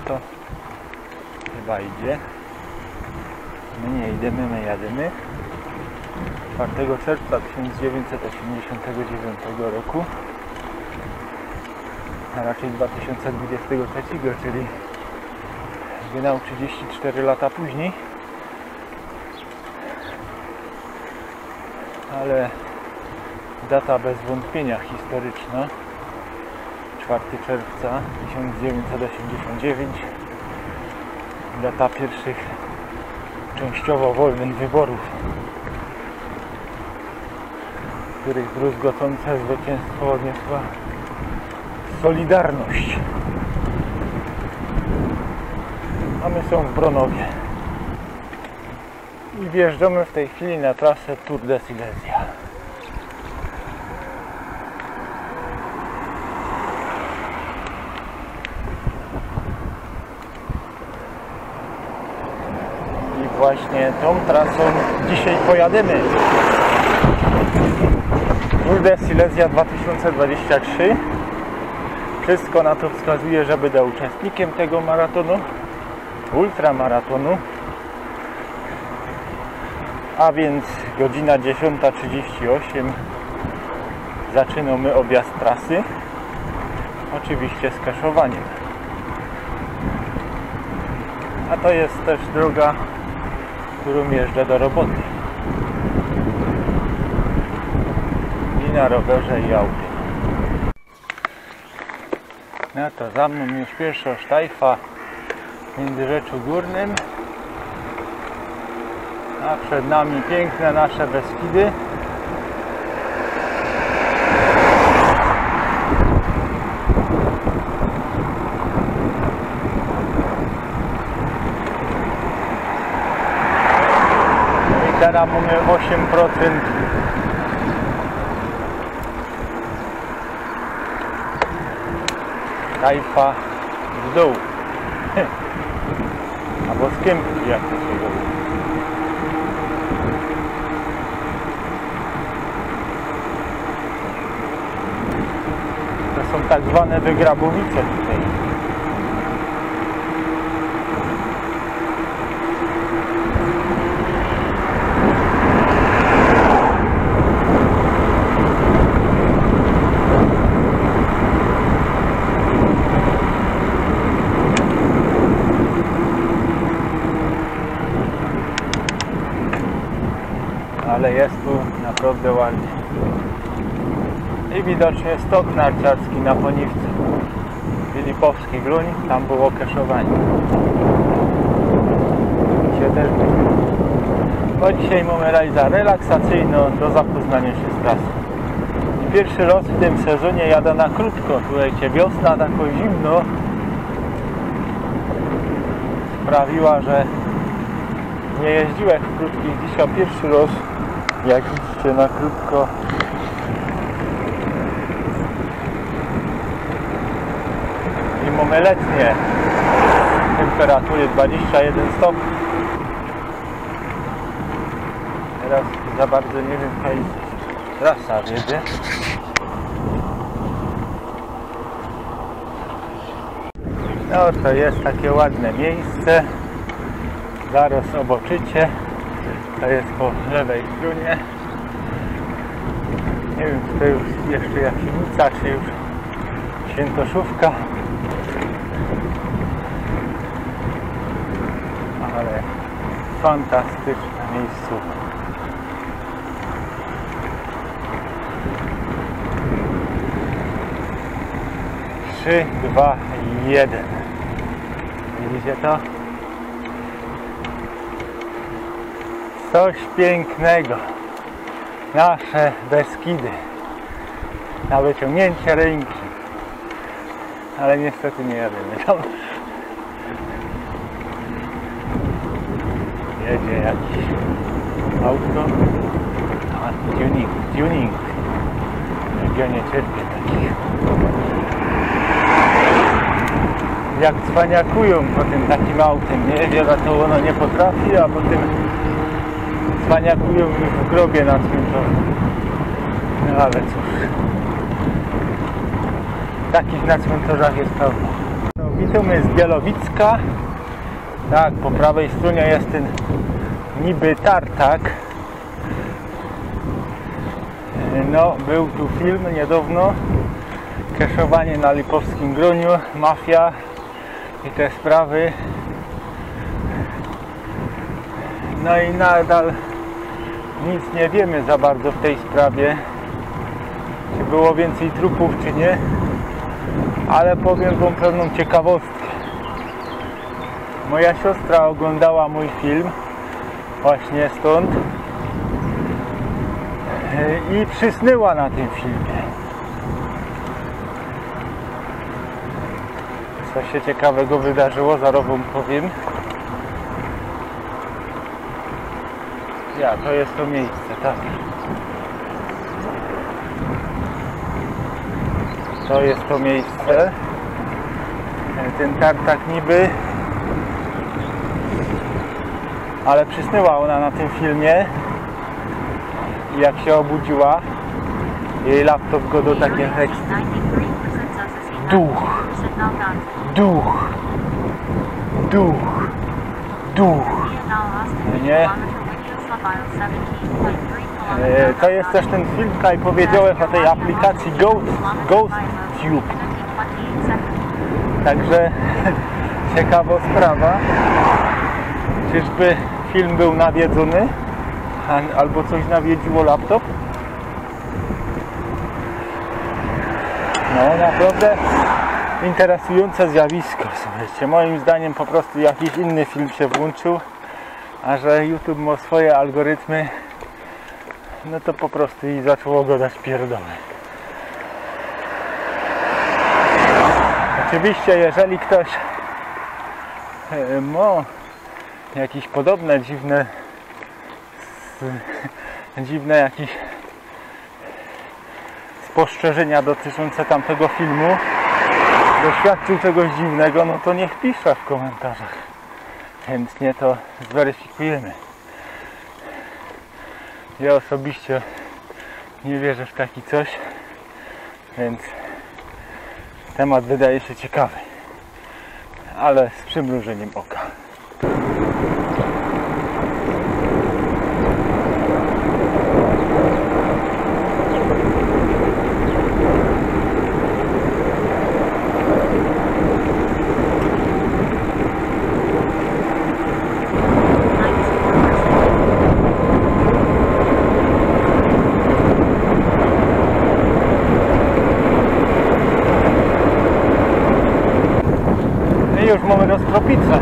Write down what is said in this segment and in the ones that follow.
to chyba idzie. My nie idziemy, my jadymy. 4 czerwca 1989 roku, a raczej 2023, czyli wynał 34 lata później. Ale data bez wątpienia historyczna, 4 czerwca 1989, data pierwszych częściowo wolnych wyborów, w których druzgocące zwycięstwo odniosła Solidarność. A my są w Bronowie i wjeżdżamy w tej chwili na trasę Tour de Silesia. I właśnie tą trasą dzisiaj pojadymy. Tour de Silesia 2023. Wszystko na to wskazuje, że będę uczestnikiem tego maratonu, ultramaratonu. A więc godzina 10:38. Zaczynamy objazd trasy. Oczywiście z kaszowaniem. A to jest też droga, którą jeżdżę do roboty. I na rowerze, i autem. No to za mną już pierwsza sztajfa w Międzyrzeczu Górnym. A przed nami piękne nasze Beskidy. I teraz mamy 8% sztajfa w dół. Albo z kępki, jak to się mówi. To są tak zwane wygrabowice tutaj. Ale jest tu naprawdę ładnie. I widocznie stok narciarski na Poniwce. Filipowski Gruń, tam było kaszowanie. Dzisiaj też będzie. Bo dzisiaj mamy rajda relaksacyjną do zapoznania się z trasą. I pierwszy raz w tym sezonie jadę na krótko. Słuchajcie, wiosna tako zimno sprawiła, że nie jeździłem w krótkich. Dzisiaj pierwszy raz, jak widzicie, na krótko. I mamy letnie temperatury 21 stopni. Teraz za bardzo nie wiem, jaka jest trasa wiedzy. No to jest takie ładne miejsce. Zaraz oboczycie. To jest po lewej stronie. Nie wiem, czy to już jeszcze Jakimica, czy już Świętoszówka. Ale fantastyczne miejscówka. Trzy, 2, 1. Widzicie to? Coś pięknego. Nasze Beskidy. Na wyciągnięcie ręki. Ale niestety nie jadymy tam. Jedzie jakiś auto. A tuning. Ja nie cierpię takich. Jak cwaniakują po tym takim autem, nie? Wiele to ono nie potrafi, a potem cwaniakują w grobie na cmentarzu. No ale cóż. Takich na cmentarzach jest pełno. I tu jest Bielowicka. Tak, po prawej stronie jest ten niby tartak. No, był tu film niedawno. Keszowanie na Lipowskim Groniu, mafia i te sprawy. No i nadal nic nie wiemy za bardzo w tej sprawie, czy było więcej trupów, czy nie, ale powiem wam pewną ciekawostkę. Moja siostra oglądała mój film właśnie stąd i przysnęła na tym filmie. Co się ciekawego wydarzyło, zaraz wam powiem. Ja, to jest to miejsce, tak. To jest to miejsce. Ten tartak niby. Ale przysnęła ona na tym filmie. I jak się obudziła, jej laptop go do takiej teksty. Duch. Duch. Duch. Duch. Nie? To jest też ten film, jak powiedziałem o tej aplikacji GhostTube. Także ciekawa sprawa. Czyżby film był nawiedzony? Albo coś nawiedziło laptop? No naprawdę interesujące zjawisko. Słuchajcie, moim zdaniem po prostu jakiś inny film się włączył, a że YouTube ma swoje algorytmy, no to po prostu i zaczęło go dać pierdolę. Oczywiście jeżeli ktoś ma jakieś podobne dziwne jakieś spostrzeżenia dotyczące tamtego filmu, doświadczył czegoś dziwnego, no to niech pisze w komentarzach. Chętnie to zweryfikujemy. Ja osobiście nie wierzę w taki coś, więc temat wydaje się ciekawy, ale z przymrużeniem oka. Już mamy Roztropicę,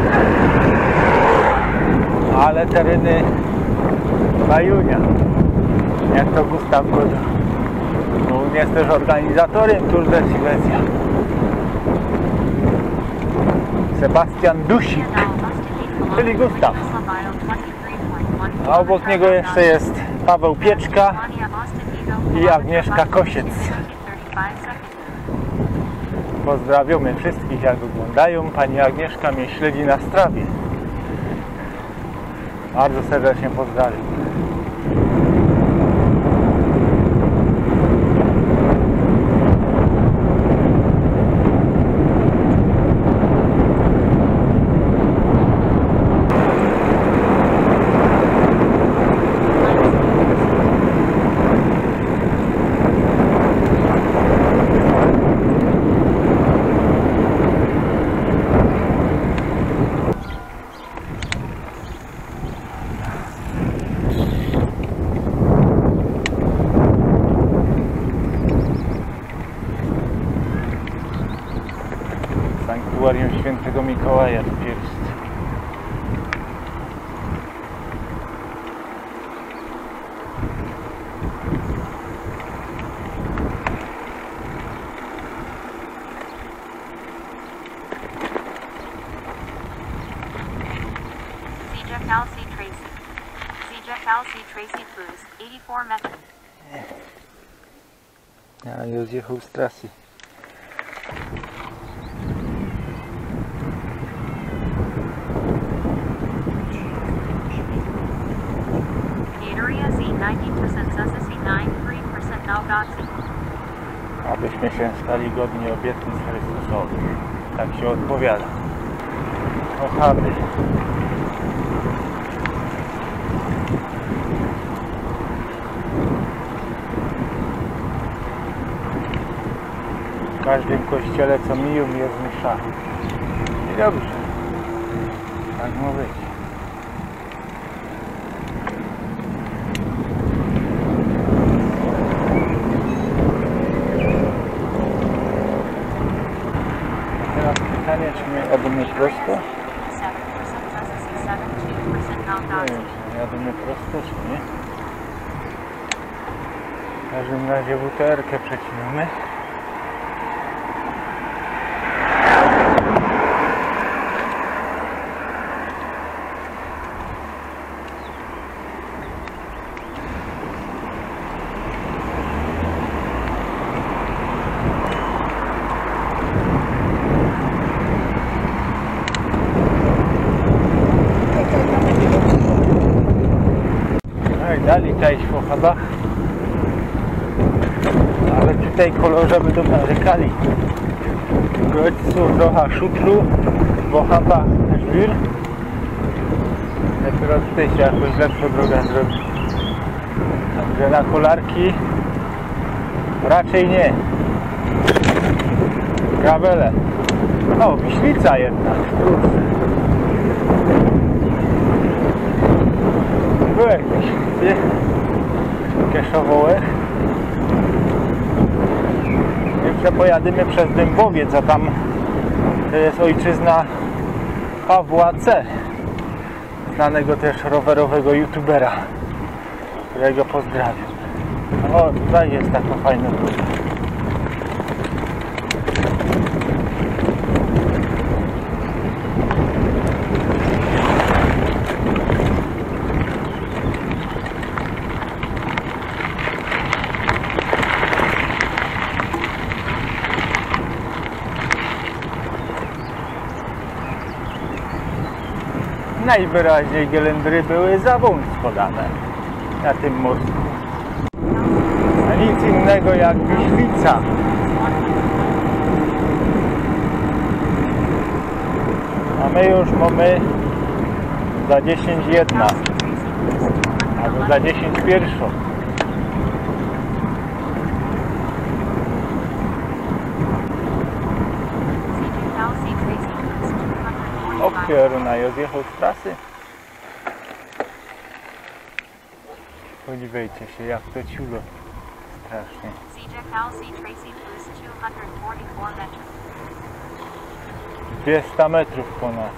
ale tereny Bajunia, jak to Gustaw Goda. On jest też organizatorem Tour de Silesia. Sebastian Dusik, czyli Gustaw. A obok niego jeszcze jest Paweł Pieczka i Agnieszka Kosiec. Pozdrawiamy wszystkich, jak oglądają. Pani Agnieszka mnie śledzi na Strawie. Bardzo serdecznie pozdrawiam. Sanktuarium Świętego Mikołaja tu jest. Cal C. Tracy. Cal C. Tracy Cruz, 84 method. Ja już zjechał z trasy. Area Z 19% Sussex 93% Nalgazi. Abyśmy się stali godni obietnic Chrystusowych. Tak się odpowiada. Ochady. W każdym kościele co miją jest msza. I dobrze. Tak ma być. Teraz pytanie, czy my jademy prosto? Nie wiem, czy jademy prosto, czy nie. W każdym razie WTR-kę przecinamy. Dali część w ochadach, ale przy tej kolorze będą narzekali. Gościu trochę szutru, w ochadach żwir. Dopiero tutaj się jakoś lepsza droga zrobi. Także na kolarki raczej nie. Grawele. O, Wiślica jednak. Byłeś w Wiślicy, Kieszowołech. Jeszcze pojadymy przez Dębowiec, a tam to jest ojczyzna Pawła C., znanego też rowerowego youtubera, którego pozdrawiam. O, tutaj jest taka fajna droga. Najwyraźniej gelendry były za wąsko dane na tym mostku. A nic innego jak Wiślica. A my już mamy za 10:01 albo za 10:01. Pieruna odjechał z trasy. Spodziewajcie się, jak to ciulo strasznie. 200 metrów ponad.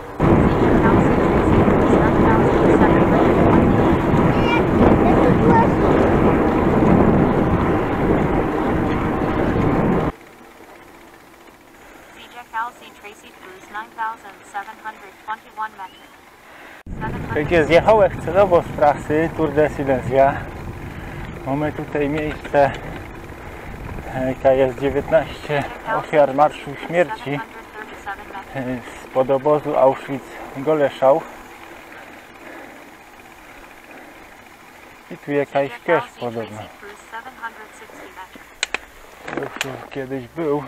Gdzie zjechałem celowo z trasy Tour de Silesia. Mamy tutaj miejsce, jaka jest 19 ofiar Marszu Śmierci spod obozu Auschwitz-Goleschau. I tu jakaś cache podobna. Już kiedyś był.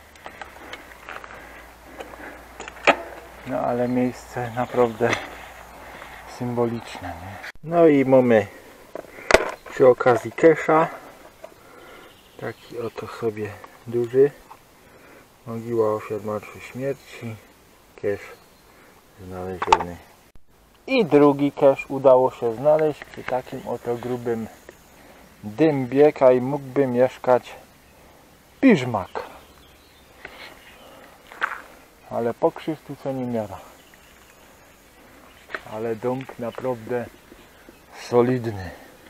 No ale miejsce naprawdę symboliczne, nie? No i mamy przy okazji cache'a taki oto sobie duży, mogiła ofiar Marszu Śmierci, cache znaleziony. I drugi cache udało się znaleźć przy takim oto grubym dębie, kaj mógłby mieszkać piżmak. Ale pokrzyw tu co nie miara. Ale dąb naprawdę solidny.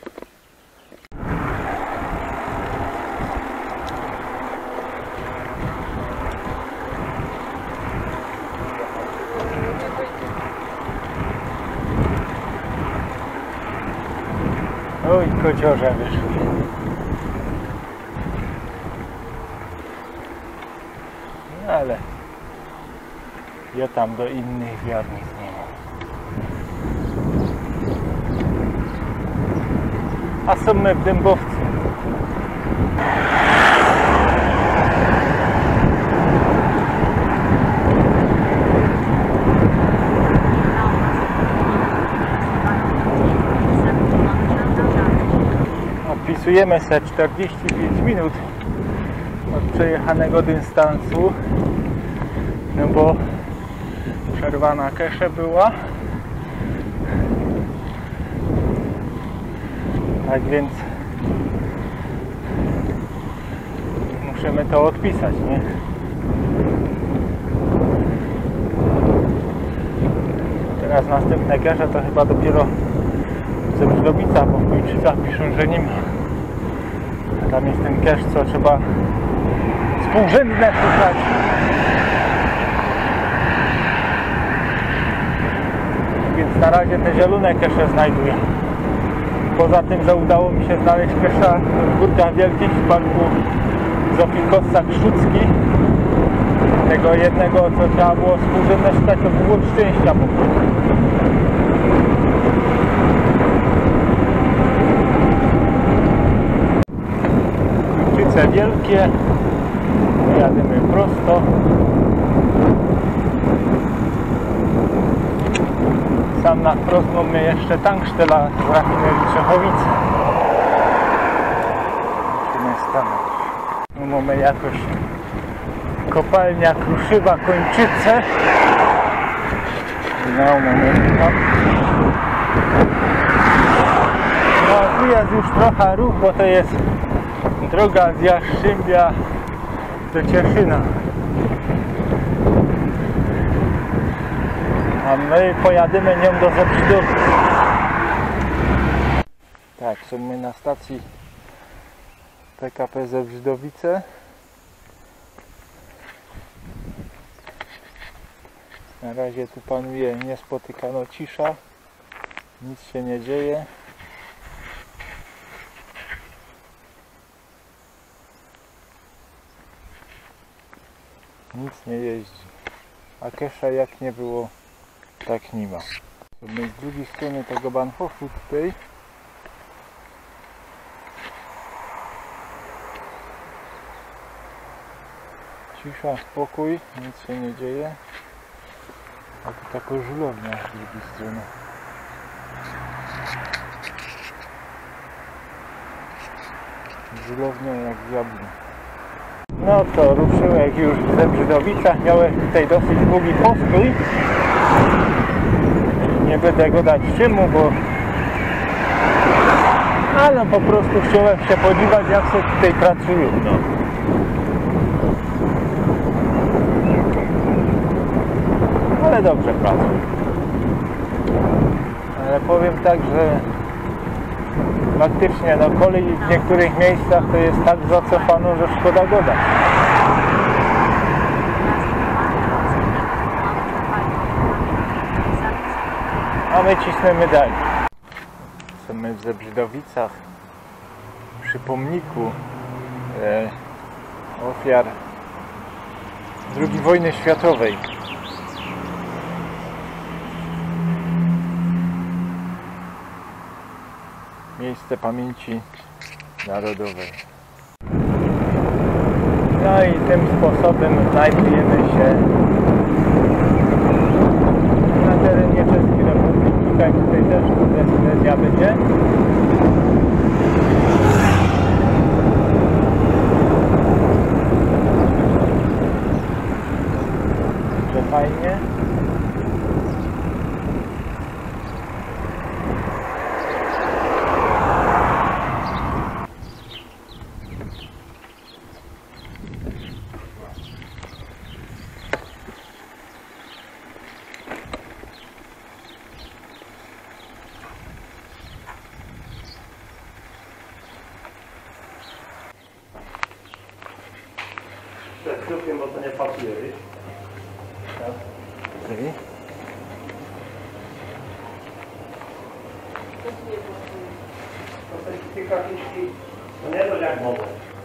Oj, kociorze wyszły. No ale ja tam do innych wiarnic nie ma. A są my w Dębowcu. Szacujemy sobie 45 minut od przejechanego dystansu, no bo przerwa na keszę była. Tak więc musimy to odpisać, nie? Teraz następne kesze to chyba dopiero ze Brzydowica, bo w Kujczycach piszą, że nie ma. Tam jest ten kesz, co trzeba współrzędne szukać. Więc na razie te zielone kesze znajduję. Poza tym, że udało mi się znaleźć kesza w Górkach Wielkich w parku Zofikossa Krzucki. Tego jednego, co trzeba było współrzędne szukać, to było od szczęścia po prostu. Kujczyce wielkie. Jadymy prosto. Sam na wprost mamy jeszcze tankstela z rafinerii Czechowice. Musimy stanąć. No mamy jakoś kopalnia Kruszywa, Kończyce. No mamy tam. No tu jest już trochę ruch, bo to jest droga z Jastrzębia do Cieszyna. A my pojadymy nią do Zebrzydowic. Tak, są my na stacji PKP Zebrzydowice. Na razie tu panuje niespotykana cisza. Nic się nie dzieje. Nic nie jeździ. A kesza jak nie było, tak nie ma. My z drugiej strony tego Bahnhofu tutaj cisza, spokój, nic się nie dzieje. A tu taka żulownia z drugiej strony. Żulownia jak diabli. No to ruszyłem już w Zebrzydowicach. Miałem tutaj dosyć długi postój. Nie będę go dać czemu, bo ale po prostu chciałem się podziwiać, jak się tutaj pracuje. No. Ale dobrze pracuję. Ale powiem tak, że faktycznie no kolej w niektórych miejscach to jest tak zacofano, że szkoda gadać. A my cisnemy dalej. Jesteśmy w Zebrzydowicach przy pomniku ofiar II wojny światowej. Miejsce pamięci narodowej. No i tym sposobem znajdujemy się na terenie Czeskiej Republiki. Tutaj też Silesia będzie. Że fajnie. Przed krukiem, bo to nie papiery. Tak. Okay. To są takie kapliczki, no nie to jak mogę.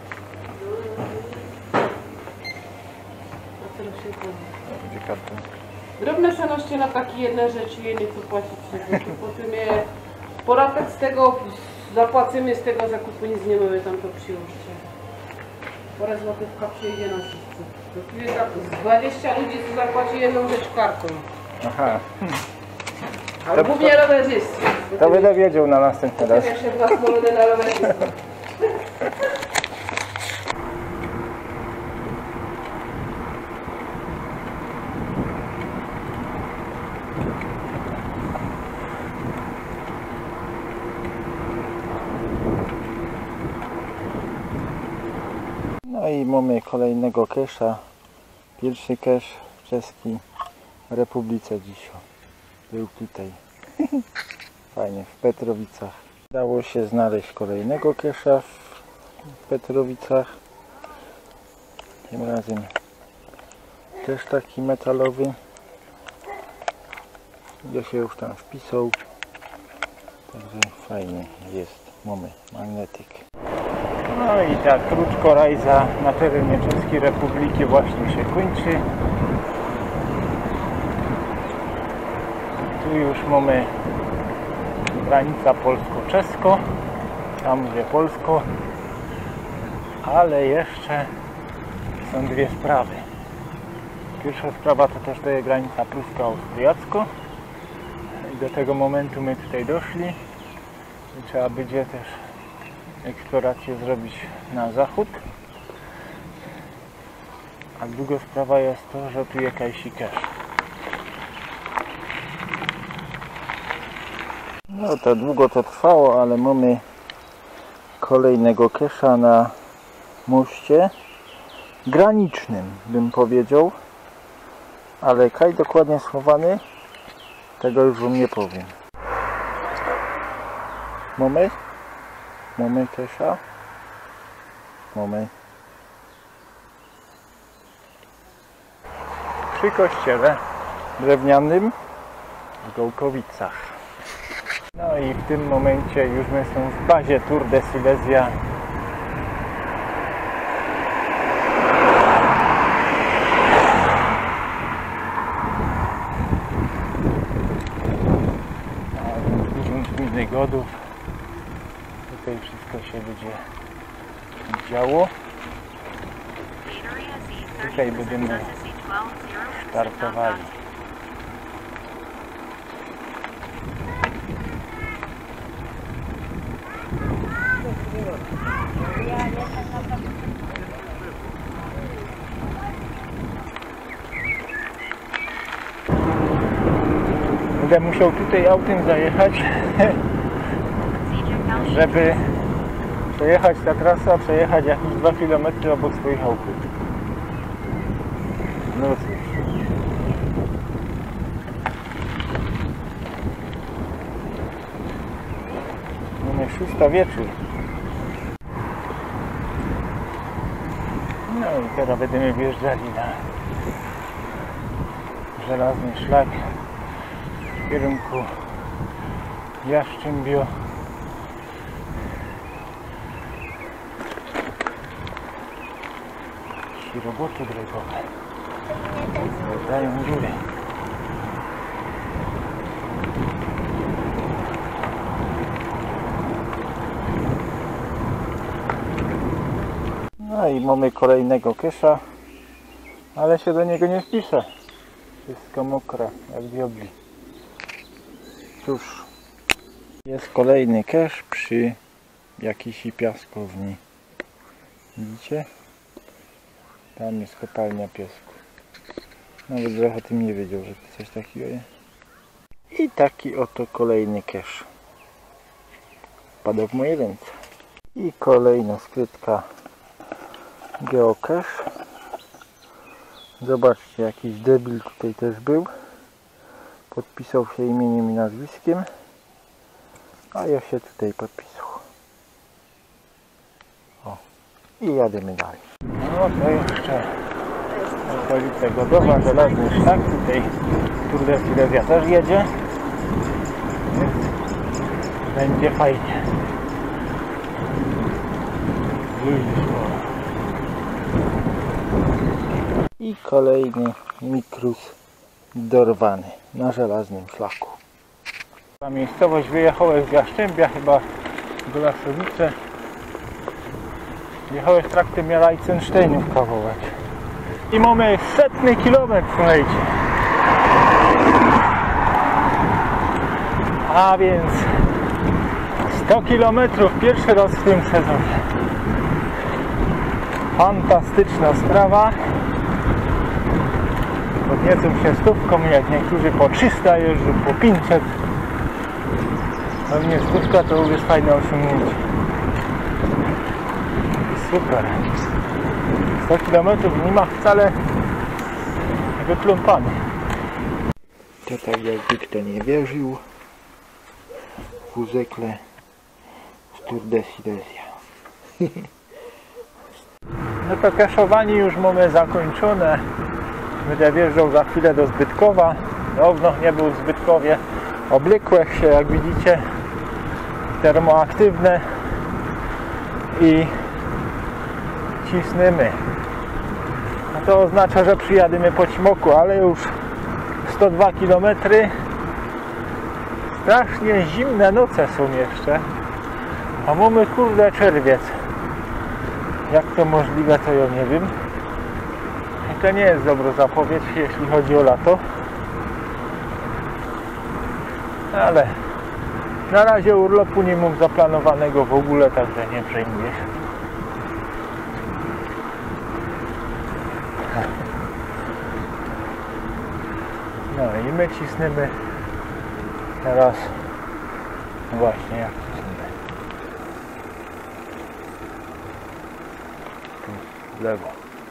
Będzie karton. Drobne szanoście na takie jedne rzeczy, je nie chcą płacić. Potem je podatek z tego zapłacimy, z tego zakupu nic nie mamy, tam to przyłóżcie. Parę złotówka przyjdzie na wszyscy. To chwilę tak z 20 ludzi co zapłaci jedną rzecz kartą. Aha. Ale głównie rowerzysty. To będę wiedział na następny raz. Potem jeszcze dwa smolone na rowerzystę. mamy kolejnego kesza. Pierwszy kesz czeski w Republice dzisiaj. Był tutaj. Fajnie, w Petrowicach. Udało się znaleźć kolejnego kesza w Petrowicach. Tym razem też taki metalowy. Ja się już tam wpisał. Także fajnie jest. Mamy magnetyk. No i ta krótkorajza na terenie Czeskiej Republiki właśnie się kończy. Tu już mamy granica polsko-czesko. Tam gdzie polsko. Ale jeszcze są dwie sprawy. Pierwsza sprawa to też to jest granica prusko-austriacko. I do tego momentu my tutaj doszli. I trzeba będzie też eksplorację zrobić na zachód. A druga sprawa jest to, że tu jest jakaś kesz. No to długo to trwało, ale mamy kolejnego kesza na moście granicznym, bym powiedział. Ale kaj dokładnie schowany, tego już wam nie powiem. Mamy kesza. Mamy. Przy kościele drewnianym w Gołkowicach. No i w tym momencie już my są w bazie Tour de Silesia. Godów. Tutaj wszystko się będzie działo. Tutaj będziemy startowali. Będę musiał tutaj autem zajechać, żeby przejechać ta trasa, przejechać jakieś 2 km obok swoich chałupy. No cóż. Mamy 6 wieczór. No i teraz będziemy wjeżdżali na żelazny szlak w kierunku Jaszczymbio. Roboty drogowe dają dziurę. No i mamy kolejnego kesza, ale się do niego nie wpiszę. Wszystko mokre jak diabli. Cóż, jest kolejny kesz przy jakiejś piaskowni. Widzicie? Tam jest kopalnia piasku. Nawet trochę o tym nie wiedział, że to coś takiego jest. I taki oto kolejny kesz. Wpadł w moje ręce. I kolejna skrytka geocache. Zobaczcie, jakiś debil tutaj też był. Podpisał się imieniem i nazwiskiem. A ja się tutaj podpisał. O. I jademy dalej. No to jeszcze okolice Godowa, żelazny szlak. Tutaj Tour de Silesia też jedzie. Więc będzie fajnie. I kolejny mikrus dorwany na żelaznym szlaku. Ta miejscowość wyjechałem z Jaszczębia chyba do Lasowice. Jechałem w trakcie Mielajcensztejnów kawałek. I mamy 100 kilometr, słuchajcie. A więc 100 kilometrów pierwszy raz w tym sezonie. Fantastyczna sprawa. Podniecą się 100, jak niektórzy po 300 jeżdżą, po 500. Pewnie 100 to już jest fajne osiągnięcie. Super. 100 km nie ma wcale wyplątany. To tak jakby kto nie wierzył, wózekle z Tour de Silesia. No to kaszowanie już mamy zakończone. Będę wjeżdżał za chwilę do Zbytkowa. Dawno nie był w Zbytkowie. Oblykłe się, jak widzicie, termoaktywne i cisnymy. A to oznacza, że przyjadymy po ćmoku, ale już 102 km. Strasznie zimne noce są jeszcze. A mamy kurde czerwiec. Jak to możliwe, to ja nie wiem. I to nie jest dobra zapowiedź, jeśli chodzi o lato. Ale na razie urlopu nie mam zaplanowanego w ogóle, także nie przejmuję się. No i my cisnemy teraz właśnie jak cisnemy. Tu w lewo.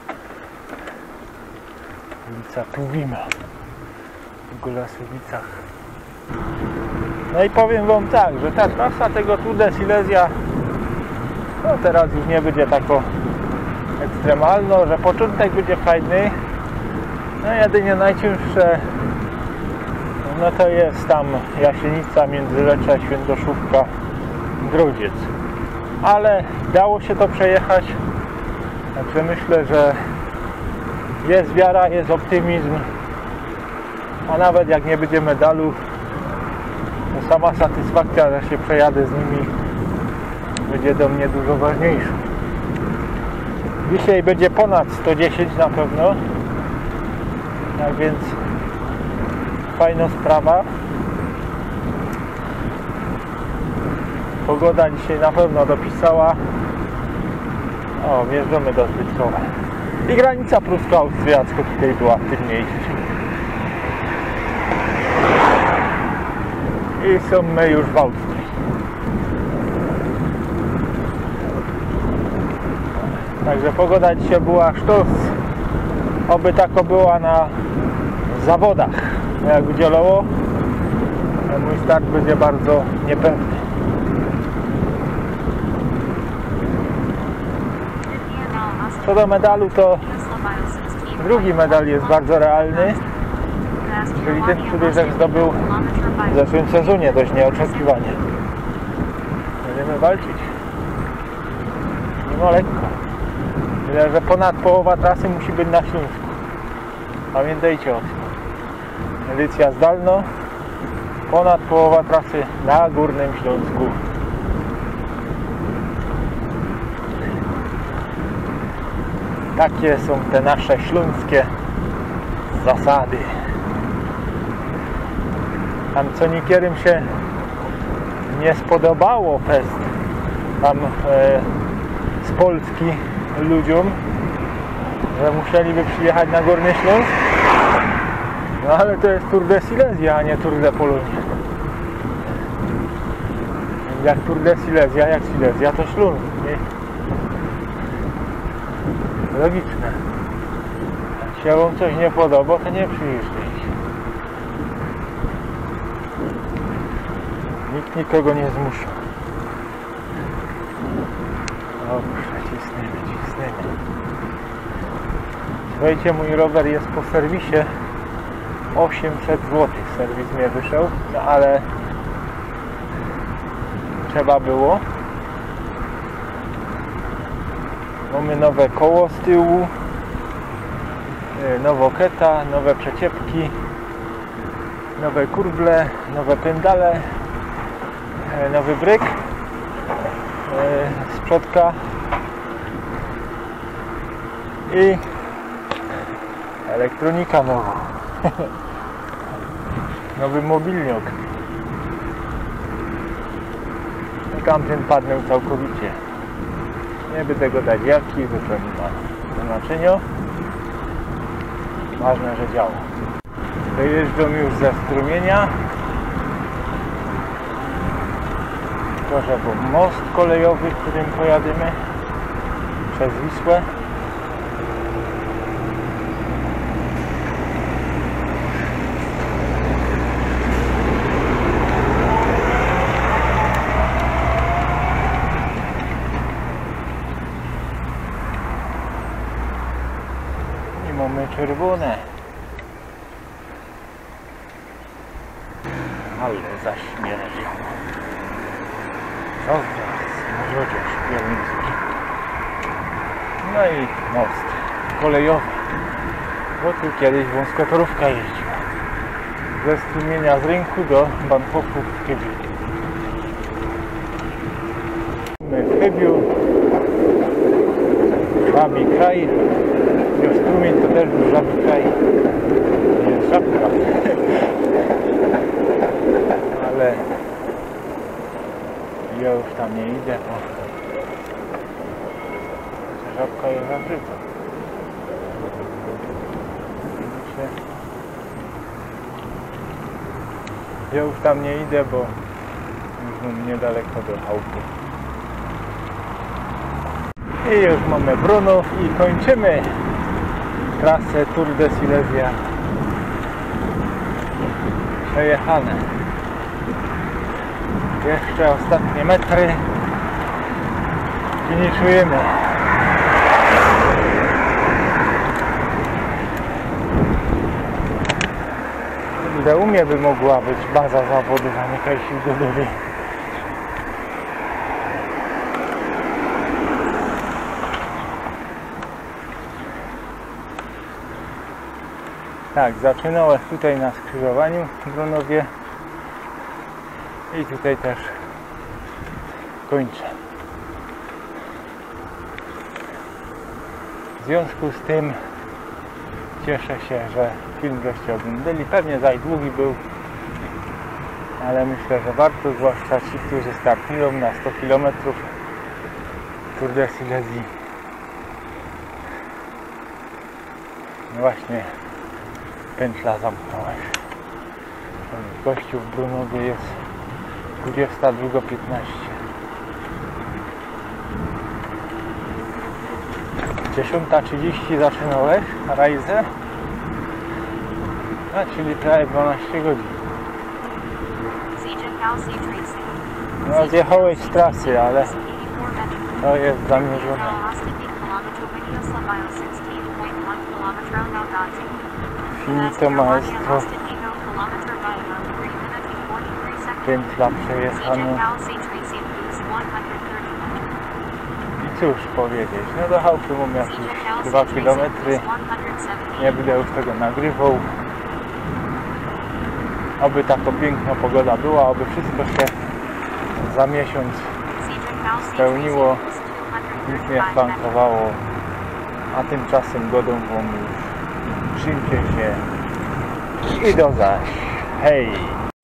Ulica Tuwima. W Golasowicach. No i powiem wam tak, że ta trasa tego Tour de Silesia no teraz już nie będzie tako ekstremalno, że początek będzie fajny. No jedynie najcięższe no to jest tam Jasienica, Międzyrzecza, Świętoszówka, Grodziec. Ale dało się to przejechać. Także myślę, że jest wiara, jest optymizm. A nawet jak nie będzie medalu, to sama satysfakcja, że się przejadę z nimi, będzie do mnie dużo ważniejsza. Dzisiaj będzie ponad 110 na pewno. Tak więc fajna sprawa. Pogoda dzisiaj na pewno dopisała. O, wjeżdżamy do Zbytkowa. I granica prusko-austriacka tutaj była w tym miejscu. I są my już w Austrii. Także pogoda dzisiaj była sztos. Oby tako była na zawodach. Jak będzie lało, mój start będzie bardzo niepewny. Co do medalu, to drugi medal jest bardzo realny, czyli ten, który Rzech zdobył w zeszłym sezonie, dość nieoczekiwanie. Będziemy walczyć. Mimo lekko. Tyle, że ponad połowa trasy musi być na Śląsku. Pamiętajcie o tym. Edycja zdalna. Ponad połowa trasy na Górnym Śląsku. Takie są te nasze śląskie zasady. Tam co niektórym się nie spodobało fest tam z Polski ludziom, że musieliby przyjechać na Górny Śląsk. No ale to jest Tour de Silesia, a nie Tour de Polonia. Jak Tour de Silesia, jak Silesia, to Śląsk, nie? Logiczne. Jak się wam coś nie podoba, to nie przyjeżdżajcie. Nikt nikogo nie zmusza. Dobrze, cisnemy. Słuchajcie, mój rower jest po serwisie. 800 zł serwis mnie wyszedł, no ale trzeba było. Mamy nowe koło z tyłu, nowoketa, nowe przeciepki, nowe kurble, nowe pendale, nowy bryk z przodka i elektronika nowa. Nowy mobilniok. Tamten padnął całkowicie. Nie by tego dać jaki, bo to nie ma znaczenia. Ważne, że działa. Wyjeżdżam już ze strumienia. Korzebów most kolejowy, którym pojadymy przez Wisłę. mamy czerwone. Ale zaśmierdziło. Co teraz? Młodzież Białymski. No i most kolejowy. Bo tu kiedyś wąskotorówka jeździła. Ze Strumienia z rynku do Bahnhofu w Chybiu. My w Chybiu. Żabi kraj. Strumień to też był żabi kraj. Jest żabka. Ale ja już tam nie idę, bo żabka jest zakryta. Ja już tam nie idę, bo już mam niedaleko do chałupy. I już mamy Brunów i kończymy trasę Tour de Silesia. Przejechane. Jeszcze ostatnie metry. Finiszujemy. U mnie by mogła być baza zawodowa, nie Kajsił Godowy. Tak, zaczynałem tutaj na skrzyżowaniu w Brunowie i tutaj też kończę. W związku z tym cieszę się, że film wreszcie oglądali. Pewnie za długi był, ale myślę, że warto, zwłaszcza ci, którzy startują na 100 km Tour de Silesii. No właśnie, pętla zamknęła się. Gościu w Brunowie jest 22:15. O 10:30 zaczynałeś rajzę, czyli prawie 12 godzin. No zjechałeś z trasy, ale to jest zamierzone. Finito maestro. Pętla przejechana. I cóż powiedzieć, no do chałupy mam jakieś 2 km. Nie będę już tego nagrywał. Oby taka piękna pogoda była, oby wszystko się za miesiąc spełniło, nic nie flankowało, a tymczasem godą wam już. Trzymcie się i do zaś. Hej!